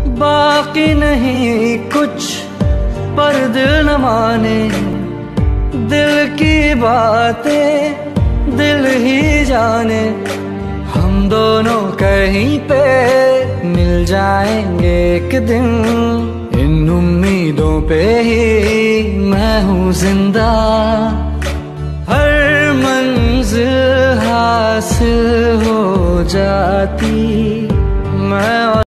बाकी नहीं कुछ पर दिल न माने, दिल की बातें दिल ही जाने। हम दोनों कहीं पे मिल जाएंगे एक दिन, इन उम्मीदों पे ही मैं हूँ जिंदा। हर मंजिल हासिल हो जाती मैं